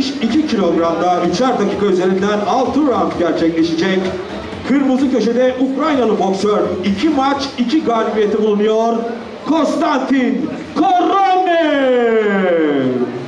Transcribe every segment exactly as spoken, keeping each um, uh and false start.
yetmiş iki kilogramda üçer dakika üzerinden altı round gerçekleşecek. Kırmızı köşede Ukraynalı boksör iki maç iki galibiyeti bulunuyor. Konstantin Koromev.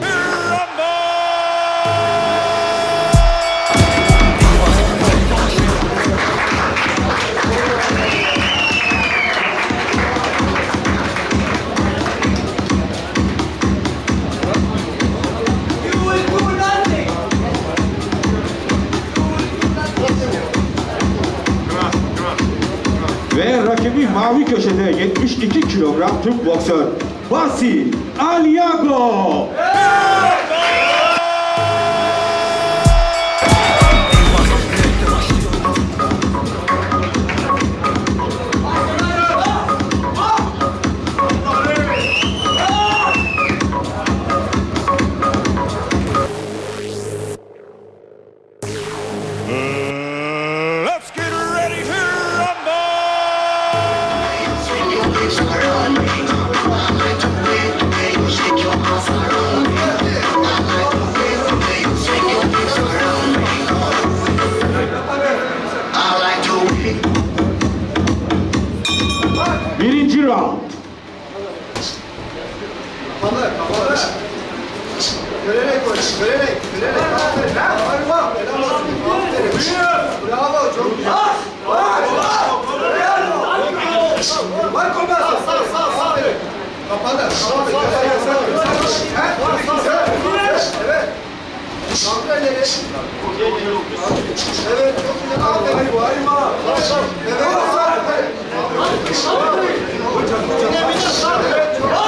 Ve rakibi mavi köşede yetmiş iki kilogram Türk boksör Vasil Aliago. Birinci round. Kafalı, kafalı. Görerek koş, görerek, görerek. Aferin, aferin bak. Helal olsun. Aferin. Bravo, çok güzel. Var kolbaz. Aferin. Kapalı, kapalı. Evet. Kaldır elleri. Evet, çok güzel. Aferin. Ayma. Evet, aferin. Hocam, hocam.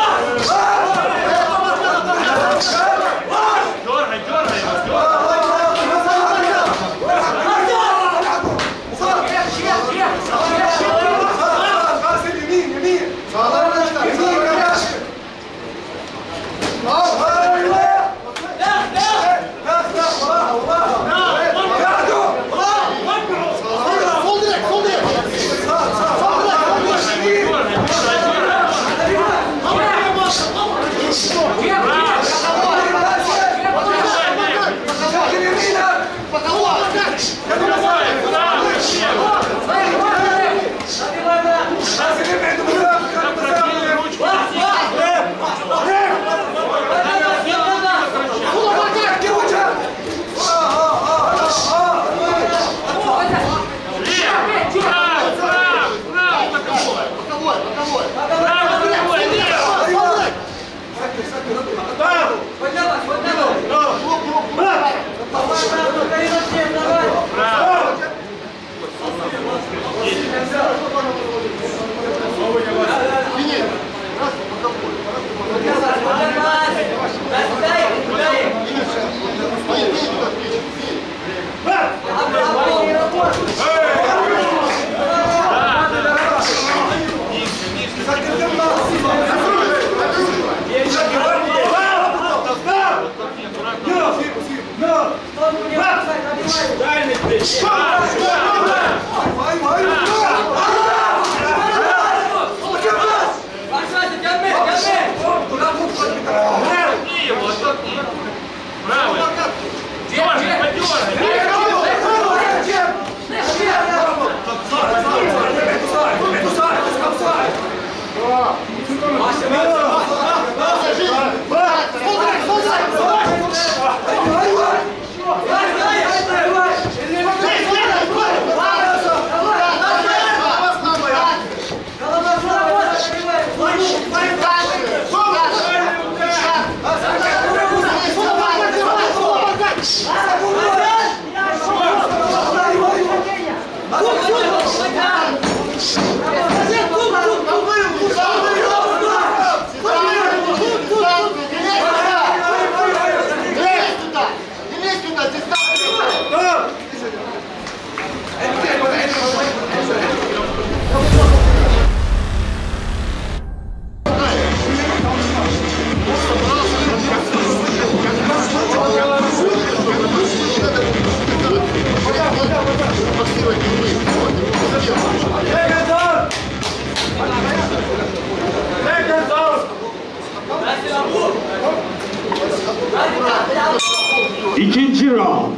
Hadi İkinci round.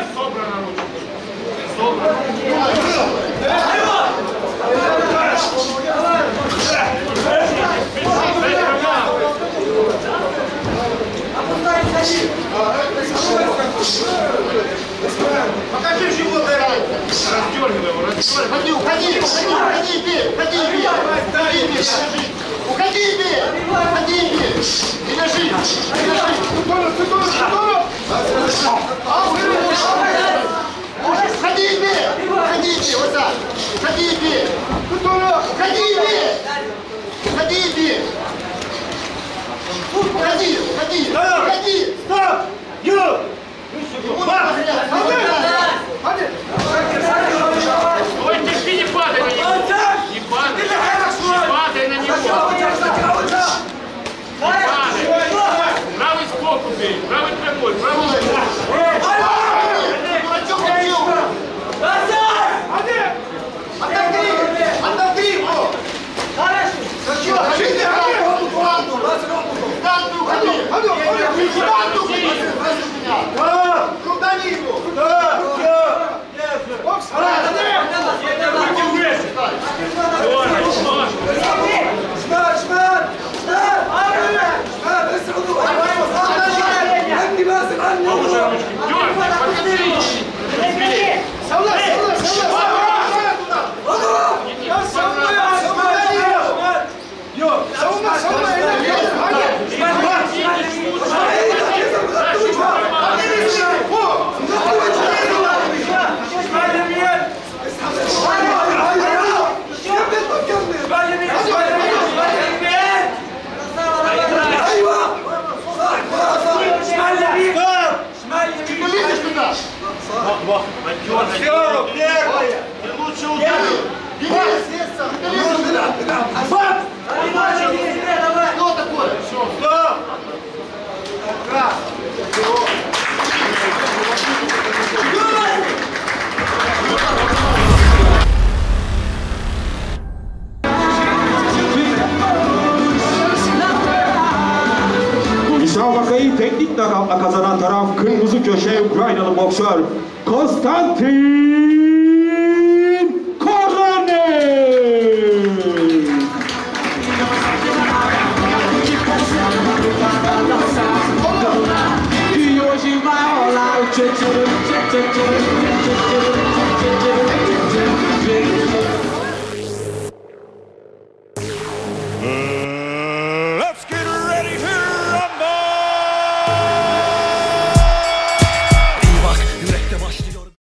Покажи живот, раздергивай его, раздергивай. Ходи, уходи, уходи, бей, уходи, бей. Уходи, бей, лежи. Уходи, бей, уходи, бей. И лежи, и лежи. Уходи, бей, уходи, бей, вот так. Уходи, бей. Уходи, бей. Уходи, бей. Уходи, уходи, уходи. Стоп! Ю! Ой, терпи, не падай на него! Не падай! Не падай на него! Не падай! Правый сбоку бей! Правый прямой! Правый Отдохни его! Зачем? Крутани его! Бокс! руки вместе! Шмат, шмат! Все, первое! Ты лучше ударил! Что такое? Стоп! Раз! Müsabakayı teknik nakavla kazanan taraf kırmızı köşe Ukraynalı boksör Konstantin Koranev. E hoje vai rolar o tchê tchê tchê tchê tchê.